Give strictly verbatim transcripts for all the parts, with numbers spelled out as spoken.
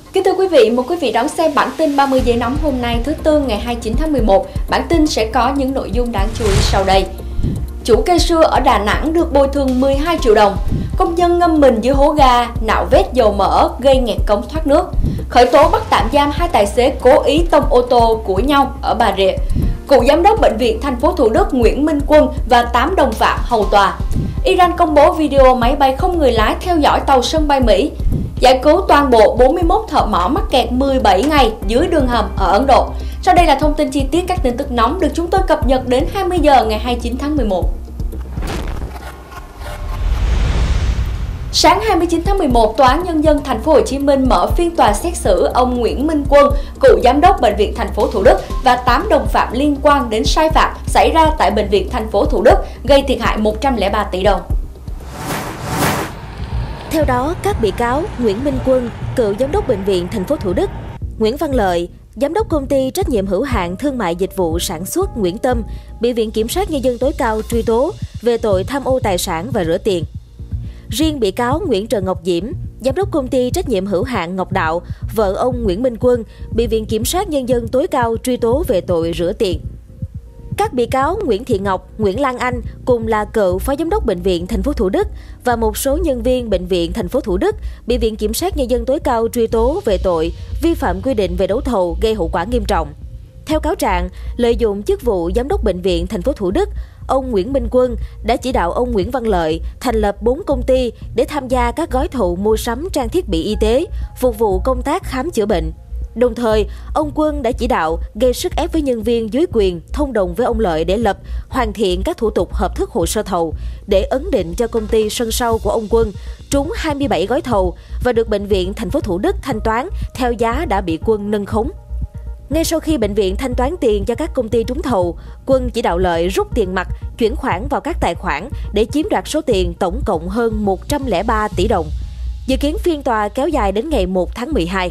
Kính thưa quý vị, mời quý vị đón xem bản tin ba mươi giây nóng hôm nay thứ Tư ngày hai mươi chín tháng mười một. Bản tin sẽ có những nội dung đáng chú ý sau đây. Chủ cây sưa ở Đà Nẵng được bồi thường mười hai triệu đồng. Công nhân ngâm mình dưới hố ga, nạo vét dầu mỡ gây nghẹt cống thoát nước. Khởi tố bắt tạm giam hai tài xế cố ý tông ô tô của nhau ở Bà Rịa. Cựu giám đốc bệnh viện thành phố Thủ Đức Nguyễn Minh Quân và tám đồng phạm hầu tòa. Iran công bố video máy bay không người lái theo dõi tàu sân bay Mỹ. Giải cứu toàn bộ bốn mươi mốt thợ mỏ mắc kẹt mười bảy ngày dưới đường hầm ở Ấn Độ. Sau đây là thông tin chi tiết các tin tức nóng được chúng tôi cập nhật đến hai mươi giờ ngày hai mươi chín tháng mười một. Sáng hai mươi chín tháng mười một, Tòa án Nhân dân thành phố Hồ Chí Minh mở phiên tòa xét xử ông Nguyễn Minh Quân, cựu giám đốc bệnh viện thành phố Thủ Đức và tám đồng phạm liên quan đến sai phạm xảy ra tại bệnh viện thành phố Thủ Đức gây thiệt hại một trăm lẻ ba tỷ đồng. Theo đó, các bị cáo Nguyễn Minh Quân, cựu giám đốc bệnh viện thành phố Thủ Đức, Nguyễn Văn Lợi, giám đốc công ty trách nhiệm hữu hạn thương mại dịch vụ sản xuất Nguyễn Tâm, bị Viện Kiểm sát Nhân dân tối cao truy tố về tội tham ô tài sản và rửa tiền. Riêng bị cáo Nguyễn Trần Ngọc Diễm, giám đốc công ty trách nhiệm hữu hạn Ngọc Đạo, vợ ông Nguyễn Minh Quân, bị Viện Kiểm sát Nhân dân tối cao truy tố về tội rửa tiền. Các bị cáo Nguyễn Thị Ngọc, Nguyễn Lan Anh cùng là cựu phó giám đốc bệnh viện thành phố Thủ Đức và một số nhân viên bệnh viện thành phố Thủ Đức bị Viện Kiểm sát Nhân dân tối cao truy tố về tội vi phạm quy định về đấu thầu gây hậu quả nghiêm trọng. Theo cáo trạng, lợi dụng chức vụ giám đốc bệnh viện thành phố Thủ Đức, ông Nguyễn Minh Quân đã chỉ đạo ông Nguyễn Văn Lợi thành lập bốn công ty để tham gia các gói thầu mua sắm trang thiết bị y tế, phục vụ công tác khám chữa bệnh. Đồng thời, ông Quân đã chỉ đạo gây sức ép với nhân viên dưới quyền thông đồng với ông Lợi để lập, hoàn thiện các thủ tục hợp thức hồ sơ thầu, để ấn định cho công ty sân sau của ông Quân trúng hai mươi bảy gói thầu và được bệnh viện thành phố Thủ Đức thanh toán theo giá đã bị Quân nâng khống. Ngay sau khi bệnh viện thanh toán tiền cho các công ty trúng thầu, Quân chỉ đạo Lợi rút tiền mặt, chuyển khoản vào các tài khoản để chiếm đoạt số tiền tổng cộng hơn một trăm lẻ ba tỷ đồng. Dự kiến phiên tòa kéo dài đến ngày một tháng mười hai.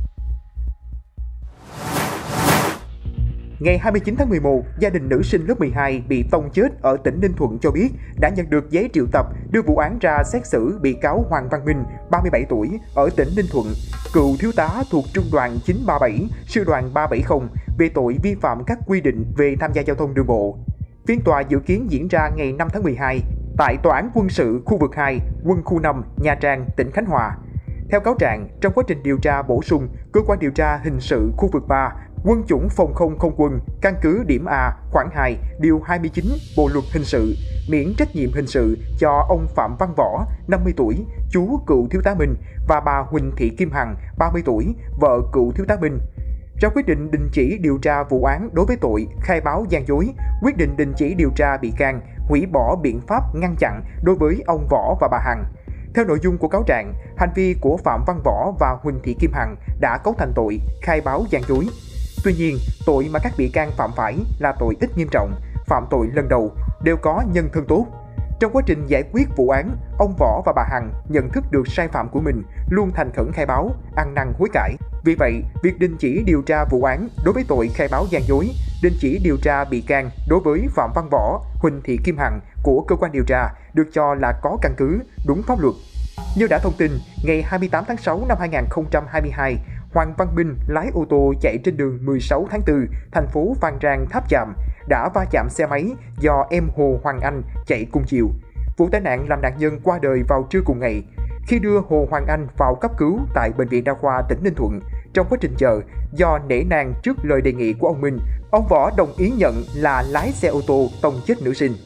Ngày hai mươi chín tháng mười một, gia đình nữ sinh lớp mười hai bị tông chết ở tỉnh Ninh Thuận cho biết đã nhận được giấy triệu tập đưa vụ án ra xét xử bị cáo Hoàng Văn Minh, ba mươi bảy tuổi, ở tỉnh Ninh Thuận, cựu thiếu tá thuộc Trung đoàn chín ba bảy, Sư đoàn ba bảy không, về tội vi phạm các quy định về tham gia giao thông đường bộ. Phiên tòa dự kiến diễn ra ngày năm tháng mười hai tại Tòa án quân sự khu vực hai, quân khu năm, Nha Trang, tỉnh Khánh Hòa. Theo cáo trạng, trong quá trình điều tra bổ sung, cơ quan điều tra hình sự khu vực ba, Quân chủng phòng không không quân, căn cứ điểm A, khoản hai, điều hai mươi chín Bộ luật hình sự, miễn trách nhiệm hình sự cho ông Phạm Văn Võ, năm mươi tuổi, chú cựu thiếu tá Minh, và bà Huỳnh Thị Kim Hằng, ba mươi tuổi, vợ cựu thiếu tá Minh. Ra quyết định đình chỉ điều tra vụ án đối với tội khai báo gian dối, quyết định đình chỉ điều tra bị can, hủy bỏ biện pháp ngăn chặn đối với ông Võ và bà Hằng. Theo nội dung của cáo trạng, hành vi của Phạm Văn Võ và Huỳnh Thị Kim Hằng đã cấu thành tội khai báo gian dối. Tuy nhiên, tội mà các bị can phạm phải là tội ít nghiêm trọng, phạm tội lần đầu, đều có nhân thân tốt. Trong quá trình giải quyết vụ án, ông Võ và bà Hằng nhận thức được sai phạm của mình, luôn thành khẩn khai báo, ăn năn hối cải. Vì vậy, việc đình chỉ điều tra vụ án đối với tội khai báo gian dối, đình chỉ điều tra bị can đối với Phạm Văn Võ, Huỳnh Thị Kim Hằng của cơ quan điều tra được cho là có căn cứ, đúng pháp luật. Như đã thông tin, ngày hai mươi tám tháng sáu năm hai nghìn không trăm hai mươi hai, Hoàng Văn Minh lái ô tô chạy trên đường mười sáu tháng tư, thành phố Phan Rang, Tháp Chàm, đã va chạm xe máy do em Hồ Hoàng Anh chạy cùng chiều. Vụ tai nạn làm nạn nhân qua đời vào trưa cùng ngày. Khi đưa Hồ Hoàng Anh vào cấp cứu tại Bệnh viện Đa khoa tỉnh Ninh Thuận, trong quá trình chờ, do nể nang trước lời đề nghị của ông Minh, ông Võ đồng ý nhận là lái xe ô tô tông chết nữ sinh.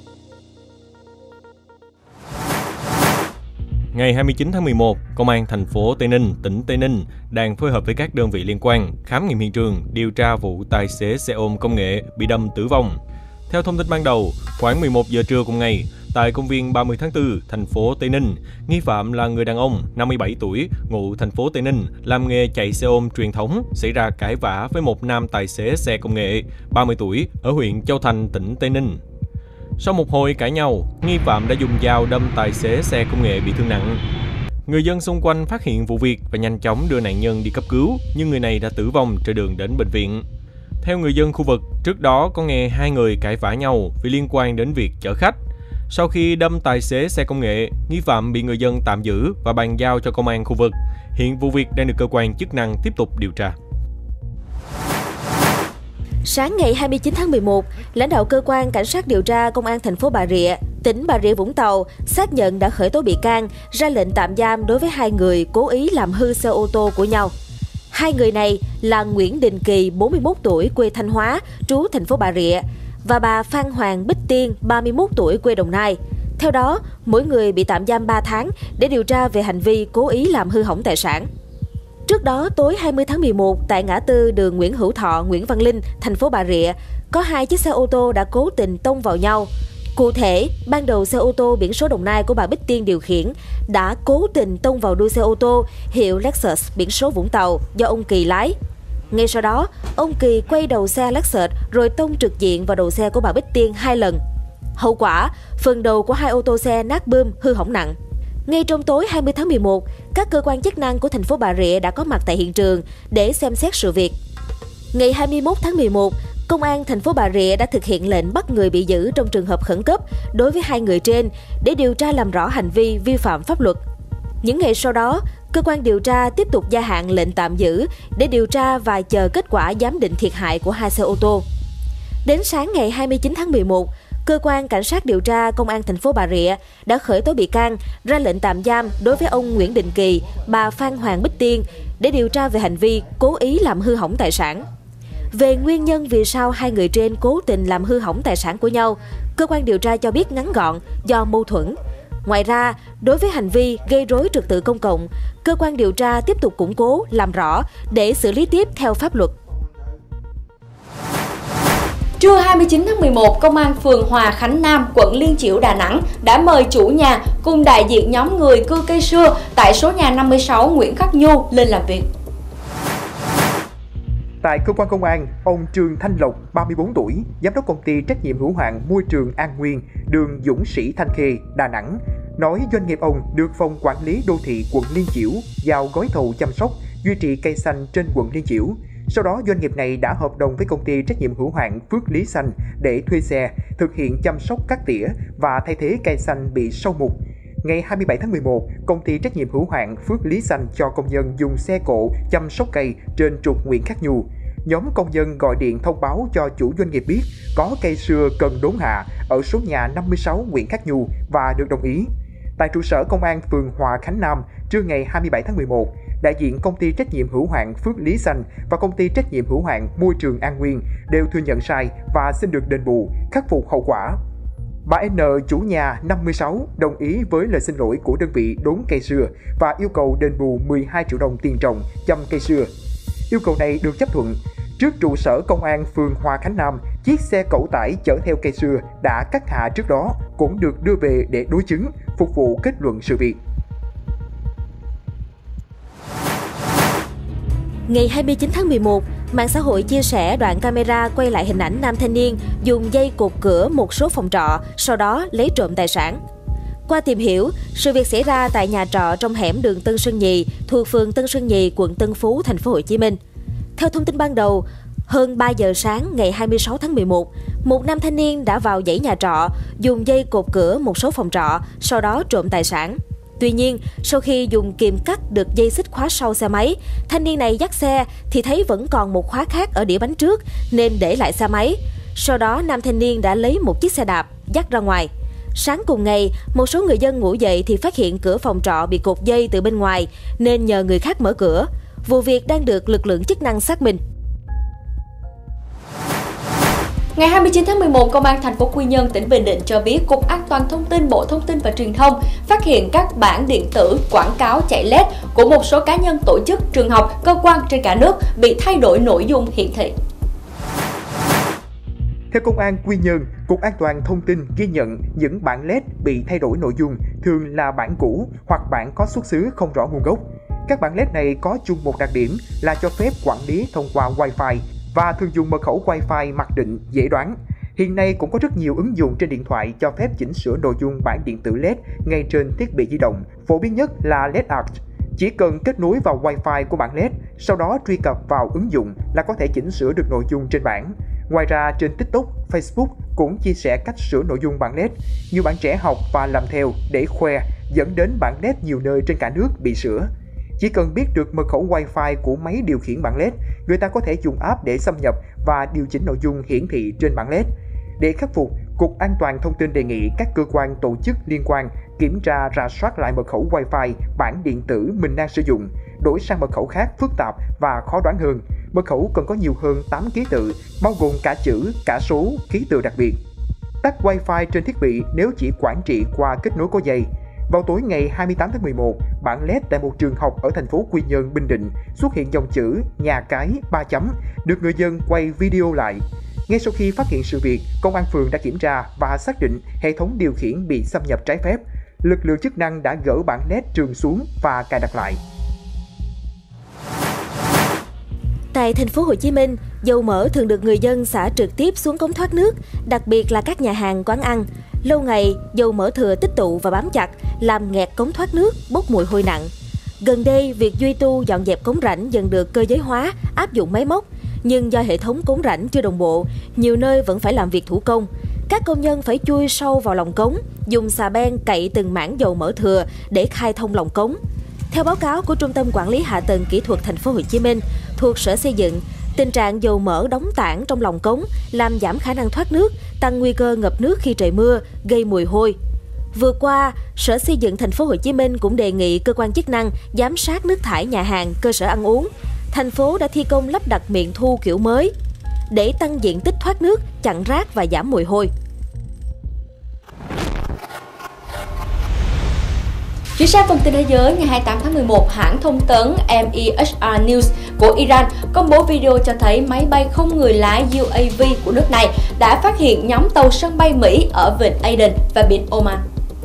Ngày hai mươi chín tháng mười một, Công an thành phố Tây Ninh, tỉnh Tây Ninh đang phối hợp với các đơn vị liên quan khám nghiệm hiện trường, điều tra vụ tài xế xe ôm công nghệ bị đâm tử vong. Theo thông tin ban đầu, khoảng mười một giờ trưa cùng ngày, tại công viên ba mươi tháng tư, thành phố Tây Ninh, nghi phạm là người đàn ông năm mươi bảy tuổi, ngụ thành phố Tây Ninh, làm nghề chạy xe ôm truyền thống, xảy ra cãi vã với một nam tài xế xe công nghệ ba mươi tuổi ở huyện Châu Thành, tỉnh Tây Ninh. Sau một hồi cãi nhau, nghi phạm đã dùng dao đâm tài xế xe công nghệ bị thương nặng. Người dân xung quanh phát hiện vụ việc và nhanh chóng đưa nạn nhân đi cấp cứu, nhưng người này đã tử vong trên đường đến bệnh viện. Theo người dân khu vực, trước đó có nghe hai người cãi vã nhau vì liên quan đến việc chở khách. Sau khi đâm tài xế xe công nghệ, nghi phạm bị người dân tạm giữ và bàn giao cho công an khu vực. Hiện vụ việc đang được cơ quan chức năng tiếp tục điều tra. Sáng ngày hai mươi chín tháng mười một, lãnh đạo cơ quan cảnh sát điều tra công an thành phố Bà Rịa, tỉnh Bà Rịa Vũng Tàu xác nhận đã khởi tố bị can, ra lệnh tạm giam đối với hai người cố ý làm hư xe ô tô của nhau. Hai người này là Nguyễn Đình Kỳ, bốn mươi mốt tuổi, quê Thanh Hóa, trú thành phố Bà Rịa, và bà Phan Hoàng Bích Tiên, ba mươi mốt tuổi, quê Đồng Nai. Theo đó, mỗi người bị tạm giam ba tháng để điều tra về hành vi cố ý làm hư hỏng tài sản. Trước đó, tối hai mươi tháng mười một, tại ngã tư đường Nguyễn Hữu Thọ, Nguyễn Văn Linh, thành phố Bà Rịa, có hai chiếc xe ô tô đã cố tình tông vào nhau. Cụ thể, ban đầu xe ô tô biển số Đồng Nai của bà Bích Tiên điều khiển đã cố tình tông vào đuôi xe ô tô hiệu Lexus biển số Vũng Tàu do ông Kỳ lái. Ngay sau đó, ông Kỳ quay đầu xe Lexus rồi tông trực diện vào đầu xe của bà Bích Tiên hai lần. Hậu quả, phần đầu của hai ô tô xe nát bươm, hư hỏng nặng. Ngay trong tối hai mươi tháng mười một, các cơ quan chức năng của thành phố Bà Rịa đã có mặt tại hiện trường để xem xét sự việc. Ngày hai mươi mốt tháng mười một, Công an thành phố Bà Rịa đã thực hiện lệnh bắt người bị giữ trong trường hợp khẩn cấp đối với hai người trên để điều tra làm rõ hành vi vi phạm pháp luật. Những ngày sau đó, cơ quan điều tra tiếp tục gia hạn lệnh tạm giữ để điều tra và chờ kết quả giám định thiệt hại của hai xe ô tô. Đến sáng ngày hai mươi chín tháng mười một, cơ quan cảnh sát điều tra công an thành phố Bà Rịa đã khởi tố bị can, ra lệnh tạm giam đối với ông Nguyễn Đình Kỳ, bà Phan Hoàng Bích Tiên để điều tra về hành vi cố ý làm hư hỏng tài sản. Về nguyên nhân vì sao hai người trên cố tình làm hư hỏng tài sản của nhau, cơ quan điều tra cho biết ngắn gọn do mâu thuẫn. Ngoài ra, đối với hành vi gây rối trật tự công cộng, cơ quan điều tra tiếp tục củng cố, làm rõ để xử lý tiếp theo pháp luật. Trưa hai mươi chín tháng mười một, Công an phường Hòa Khánh Nam, quận Liên Chiểu, Đà Nẵng đã mời chủ nhà cùng đại diện nhóm người cưa cây sưa tại số nhà năm mươi sáu Nguyễn Khắc Nhu lên làm việc. Tại cơ quan công an, ông Trương Thanh Lộc, ba mươi tư tuổi, giám đốc công ty trách nhiệm hữu hạn môi trường An Nguyên, đường Dũng Sĩ Thanh Khê, Đà Nẵng, nói doanh nghiệp ông được phòng quản lý đô thị quận Liên Chiểu giao gói thầu chăm sóc, duy trì cây xanh trên quận Liên Chiểu. Sau đó, doanh nghiệp này đã hợp đồng với công ty trách nhiệm hữu hạn Phước Lý Xanh để thuê xe, thực hiện chăm sóc cắt tỉa và thay thế cây xanh bị sâu mục. Ngày hai mươi bảy tháng mười một, công ty trách nhiệm hữu hạn Phước Lý Xanh cho công nhân dùng xe cộ chăm sóc cây trên trục Nguyễn Khắc Nhu. Nhóm công nhân gọi điện thông báo cho chủ doanh nghiệp biết có cây sưa cần đốn hạ ở số nhà năm mươi sáu Nguyễn Khắc Nhu và được đồng ý. Tại trụ sở công an phường Hòa Khánh Nam, trưa ngày hai mươi bảy tháng mười một, đại diện công ty trách nhiệm hữu hạn Phước Lý Xanh và công ty trách nhiệm hữu hạn Môi trường An Nguyên đều thừa nhận sai và xin được đền bù, khắc phục hậu quả. Bà N, chủ nhà năm mươi sáu, đồng ý với lời xin lỗi của đơn vị đốn cây sưa và yêu cầu đền bù mười hai triệu đồng tiền trồng chăm cây sưa. Yêu cầu này được chấp thuận. Trước trụ sở công an phường Hòa Khánh Nam, chiếc xe cẩu tải chở theo cây sưa đã cắt hạ trước đó cũng được đưa về để đối chứng, phục vụ kết luận sự việc. Ngày hai mươi chín tháng mười một, mạng xã hội chia sẻ đoạn camera quay lại hình ảnh nam thanh niên dùng dây cột cửa một số phòng trọ, sau đó lấy trộm tài sản. Qua tìm hiểu, sự việc xảy ra tại nhà trọ trong hẻm đường Tân Sơn Nhì, thuộc phường Tân Sơn Nhì, quận Tân Phú, thành phố Hồ Chí Minh. Theo thông tin ban đầu, hơn ba giờ sáng ngày hai mươi sáu tháng mười một, một nam thanh niên đã vào dãy nhà trọ, dùng dây cột cửa một số phòng trọ, sau đó trộm tài sản. Tuy nhiên, sau khi dùng kìm cắt được dây xích khóa sau xe máy, thanh niên này dắt xe thì thấy vẫn còn một khóa khác ở đĩa bánh trước nên để lại xe máy. Sau đó, nam thanh niên đã lấy một chiếc xe đạp dắt ra ngoài. Sáng cùng ngày, một số người dân ngủ dậy thì phát hiện cửa phòng trọ bị cột dây từ bên ngoài nên nhờ người khác mở cửa. Vụ việc đang được lực lượng chức năng xác minh. Ngày hai mươi chín tháng mười một, Công an thành phố Quy Nhơn, tỉnh Bình Định cho biết Cục An toàn Thông tin, Bộ Thông tin và Truyền thông phát hiện các bản điện tử quảng cáo chạy led của một số cá nhân, tổ chức, trường học, cơ quan trên cả nước bị thay đổi nội dung hiển thị. Theo Công an Quy Nhơn, Cục An toàn Thông tin ghi nhận những bản led bị thay đổi nội dung thường là bản cũ hoặc bản có xuất xứ không rõ nguồn gốc. Các bản led này có chung một đặc điểm là cho phép quản lý thông qua Wi-Fi và thường dùng mật khẩu Wi-Fi mặc định, dễ đoán. Hiện nay cũng có rất nhiều ứng dụng trên điện thoại cho phép chỉnh sửa nội dung bản điện tử led ngay trên thiết bị di động. Phổ biến nhất là led art. Chỉ cần kết nối vào Wi-Fi của bản led, sau đó truy cập vào ứng dụng là có thể chỉnh sửa được nội dung trên bản. Ngoài ra, trên TikTok, Facebook cũng chia sẻ cách sửa nội dung bản led. Nhiều bạn trẻ học và làm theo để khoe, dẫn đến bản led nhiều nơi trên cả nước bị sửa. Chỉ cần biết được mật khẩu Wi-Fi của máy điều khiển bảng led, người ta có thể dùng app để xâm nhập và điều chỉnh nội dung hiển thị trên bảng led. Để khắc phục, Cục An toàn Thông tin đề nghị các cơ quan tổ chức liên quan kiểm tra rà soát lại mật khẩu Wi-Fi bản điện tử mình đang sử dụng, đổi sang mật khẩu khác phức tạp và khó đoán hơn. Mật khẩu cần có nhiều hơn tám ký tự, bao gồm cả chữ, cả số, ký tự đặc biệt. Tắt Wi-Fi trên thiết bị nếu chỉ quản trị qua kết nối có dây. Vào tối ngày hai mươi tám tháng mười một, bảng led tại một trường học ở thành phố Quy Nhơn, Bình Định xuất hiện dòng chữ nhà cái ba chấm, được người dân quay video lại. Ngay sau khi phát hiện sự việc, công an phường đã kiểm tra và xác định hệ thống điều khiển bị xâm nhập trái phép. Lực lượng chức năng đã gỡ bảng led trường xuống và cài đặt lại. Tại thành phố Hồ Chí Minh, dầu mỡ thường được người dân xả trực tiếp xuống cống thoát nước, đặc biệt là các nhà hàng, quán ăn. Lâu ngày, dầu mỡ thừa tích tụ và bám chặt, làm nghẹt cống thoát nước, bốc mùi hôi nặng. Gần đây, việc duy tu dọn dẹp cống rãnh dần được cơ giới hóa, áp dụng máy móc. Nhưng do hệ thống cống rãnh chưa đồng bộ, nhiều nơi vẫn phải làm việc thủ công. Các công nhân phải chui sâu vào lòng cống, dùng xà beng cậy từng mảng dầu mỡ thừa để khai thông lòng cống. Theo báo cáo của Trung tâm Quản lý Hạ tầng Kỹ thuật Thành phố Hồ Chí Minh thuộc Sở Xây dựng, tình trạng dầu mỡ đóng tảng trong lòng cống làm giảm khả năng thoát nước, tăng nguy cơ ngập nước khi trời mưa, gây mùi hôi. Vừa qua, Sở Xây dựng Thành phố Hồ Chí Minh cũng đề nghị cơ quan chức năng giám sát nước thải nhà hàng, cơ sở ăn uống. Thành phố đã thi công lắp đặt miệng thu kiểu mới để tăng diện tích thoát nước, chặn rác và giảm mùi hôi. Chuyển sang phần tin thế giới, ngày hai mươi tám tháng mười một, hãng thông tấn M E H R News của Iran công bố video cho thấy máy bay không người lái U A V của nước này đã phát hiện nhóm tàu sân bay Mỹ ở vịnh Aden và biển Oman.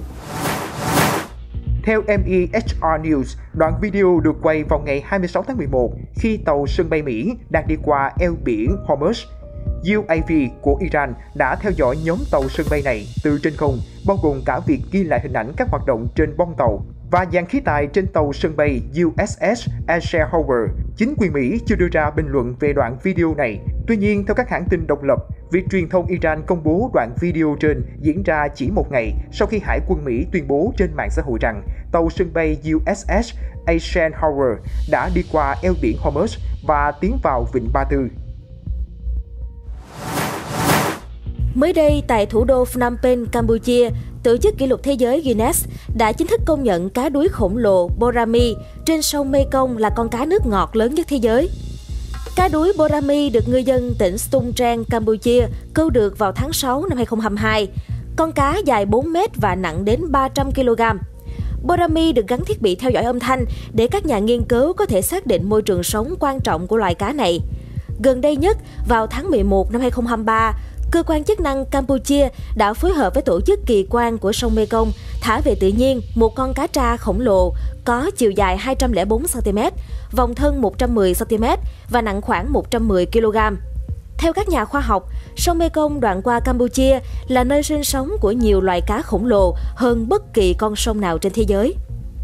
Theo M E H R News, đoạn video được quay vào ngày hai mươi sáu tháng mười một khi tàu sân bay Mỹ đang đi qua eo biển Hormuz. U A V của Iran đã theo dõi nhóm tàu sân bay này từ trên không, bao gồm cả việc ghi lại hình ảnh các hoạt động trên bong tàu và dàn khí tài trên tàu sân bay U S S Eisenhower. Chính quyền Mỹ chưa đưa ra bình luận về đoạn video này. Tuy nhiên, theo các hãng tin độc lập, việc truyền thông Iran công bố đoạn video trên diễn ra chỉ một ngày sau khi Hải quân Mỹ tuyên bố trên mạng xã hội rằng tàu sân bay U S S Eisenhower đã đi qua eo biển Hormuz và tiến vào vịnh Ba Tư. Mới đây, tại thủ đô Phnom Penh, Campuchia, Tổ chức Kỷ lục Thế giới Guinness đã chính thức công nhận cá đuối khổng lồ Borami trên sông Mekong là con cá nước ngọt lớn nhất thế giới. Cá đuối Borami được ngư dân tỉnh Stung Treng, Campuchia câu được vào tháng sáu năm hai nghìn không trăm hai mươi hai. Con cá dài bốn mét và nặng đến ba trăm ki lô gam. Borami được gắn thiết bị theo dõi âm thanh để các nhà nghiên cứu có thể xác định môi trường sống quan trọng của loài cá này. Gần đây nhất, vào tháng mười một năm hai nghìn không trăm hai mươi ba, cơ quan chức năng Campuchia đã phối hợp với tổ chức kỳ quan của sông Mekong thả về tự nhiên một con cá tra khổng lồ có chiều dài hai trăm lẻ bốn xăng-ti-mét, vòng thân một trăm mười xăng-ti-mét và nặng khoảng một trăm mười ki lô gam. Theo các nhà khoa học, sông Mekong đoạn qua Campuchia là nơi sinh sống của nhiều loài cá khổng lồ hơn bất kỳ con sông nào trên thế giới.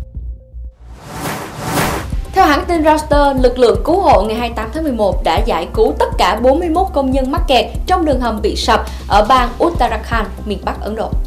Theo hãng tin Reuters, lực lượng cứu hộ ngày hai mươi tám tháng mười một đã giải cứu tất cả bốn mươi mốt công nhân mắc kẹt trong đường hầm bị sập ở bang Uttarakhand, miền Bắc Ấn Độ.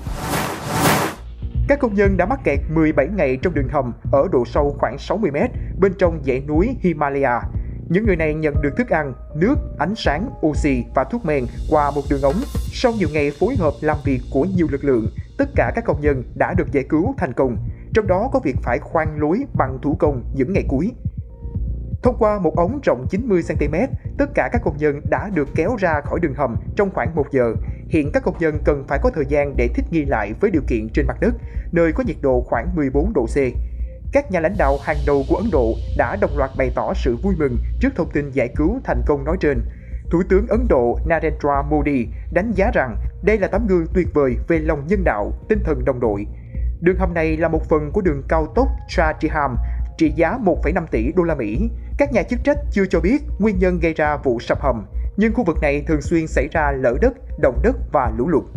Các công nhân đã mắc kẹt mười bảy ngày trong đường hầm ở độ sâu khoảng sáu mươi mét bên trong dãy núi Himalaya. Những người này nhận được thức ăn, nước, ánh sáng, oxy và thuốc men qua một đường ống. Sau nhiều ngày phối hợp làm việc của nhiều lực lượng, tất cả các công nhân đã được giải cứu thành công. Trong đó có việc phải khoan lối bằng thủ công những ngày cuối. Thông qua một ống rộng chín mươi xăng-ti-mét, tất cả các công nhân đã được kéo ra khỏi đường hầm trong khoảng một giờ. Hiện các công nhân cần phải có thời gian để thích nghi lại với điều kiện trên mặt đất, nơi có nhiệt độ khoảng mười bốn độ C. Các nhà lãnh đạo hàng đầu của Ấn Độ đã đồng loạt bày tỏ sự vui mừng trước thông tin giải cứu thành công nói trên. Thủ tướng Ấn Độ Narendra Modi đánh giá rằng đây là tấm gương tuyệt vời về lòng nhân đạo, tinh thần đồng đội. Đường hầm này là một phần của đường cao tốc Chhattisgarh trị giá một phẩy năm tỷ đô la Mỹ. Các nhà chức trách chưa cho biết nguyên nhân gây ra vụ sập hầm, nhưng khu vực này thường xuyên xảy ra lở đất, động đất và lũ lụt.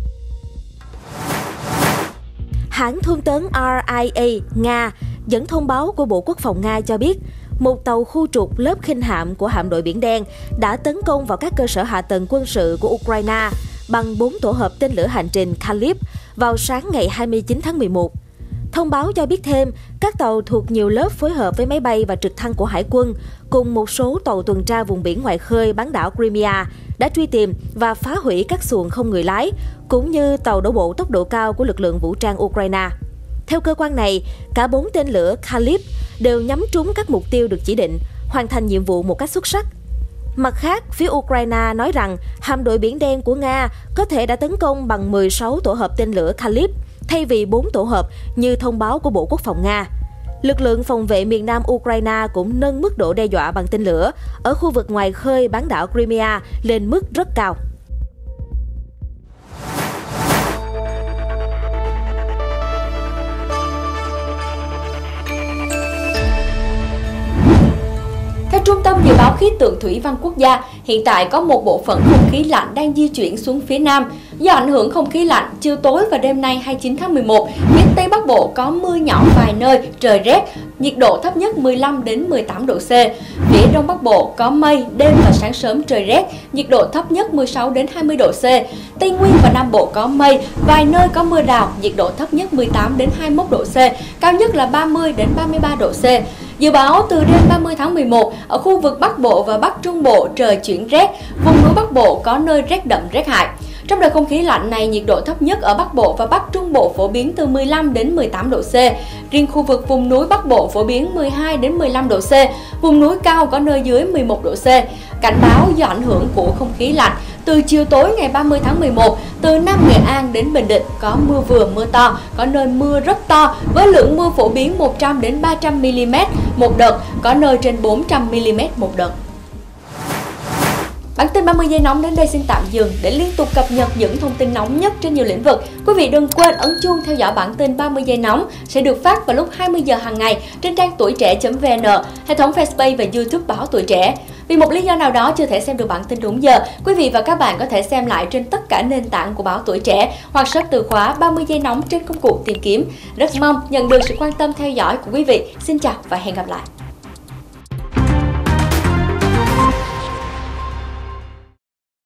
Hãng thông tấn R I A Nga dẫn thông báo của Bộ Quốc phòng Nga cho biết một tàu khu trục lớp khinh hạm của hạm đội Biển Đen đã tấn công vào các cơ sở hạ tầng quân sự của Ukraine bằng bốn tổ hợp tên lửa hành trình Kalib vào sáng ngày hai mươi chín tháng mười một. Thông báo cho biết thêm, các tàu thuộc nhiều lớp phối hợp với máy bay và trực thăng của Hải quân cùng một số tàu tuần tra vùng biển ngoài khơi bán đảo Crimea đã truy tìm và phá hủy các xuồng không người lái, cũng như tàu đổ bộ tốc độ cao của lực lượng vũ trang Ukraine. Theo cơ quan này, cả bốn tên lửa Kalib đều nhắm trúng các mục tiêu được chỉ định, hoàn thành nhiệm vụ một cách xuất sắc. Mặt khác, phía Ukraine nói rằng hạm đội Biển Đen của Nga có thể đã tấn công bằng mười sáu tổ hợp tên lửa Kalib thay vì bốn tổ hợp như thông báo của Bộ Quốc phòng Nga. Lực lượng phòng vệ miền Nam Ukraine cũng nâng mức độ đe dọa bằng tên lửa ở khu vực ngoài khơi bán đảo Crimea lên mức rất cao. Theo Trung tâm Dự báo Khí tượng Thủy văn Quốc gia, hiện tại có một bộ phận không khí lạnh đang di chuyển xuống phía Nam. Do ảnh hưởng không khí lạnh, chiều tối và đêm nay hai mươi chín tháng mười một, phía Tây Bắc Bộ có mưa nhỏ vài nơi, trời rét, nhiệt độ thấp nhất mười lăm đến mười tám độ C. Phía Đông Bắc Bộ có mây, đêm và sáng sớm trời rét, nhiệt độ thấp nhất mười sáu đến hai mươi độ C. Tây Nguyên và Nam Bộ có mây, vài nơi có mưa rào, nhiệt độ thấp nhất mười tám đến hai mươi mốt độ C, cao nhất là ba mươi đến ba mươi ba độ C. Dự báo từ đêm ba mươi tháng mười một, ở khu vực Bắc Bộ và Bắc Trung Bộ trời chuyển rét, vùng núi Bắc Bộ có nơi rét đậm rét hại. Trong đợt không khí lạnh này, nhiệt độ thấp nhất ở Bắc Bộ và Bắc Trung Bộ phổ biến từ mười lăm đến mười tám độ C. Riêng khu vực vùng núi Bắc Bộ phổ biến mười hai đến mười lăm độ C, vùng núi cao có nơi dưới mười một độ C. Cảnh báo do ảnh hưởng của không khí lạnh, từ chiều tối ngày ba mươi tháng mười một, từ Nam Nghệ An đến Bình Định có mưa vừa mưa to, có nơi mưa rất to với lượng mưa phổ biến một trăm đến ba trăm mi li mét một đợt, có nơi trên bốn trăm mi li mét một đợt. Bản tin ba mươi giây nóng đến đây xin tạm dừng. Để liên tục cập nhật những thông tin nóng nhất trên nhiều lĩnh vực, quý vị đừng quên ấn chuông theo dõi bản tin ba mươi giây nóng sẽ được phát vào lúc hai mươi giờ hàng ngày trên trang tuổi trẻ chấm vn, hệ thống Facebook và YouTube báo Tuổi Trẻ. Vì một lý do nào đó chưa thể xem được bản tin đúng giờ, quý vị và các bạn có thể xem lại trên tất cả nền tảng của báo Tuổi Trẻ hoặc search từ khóa ba mươi giây nóng trên công cụ tìm kiếm. Rất mong nhận được sự quan tâm theo dõi của quý vị. Xin chào và hẹn gặp lại.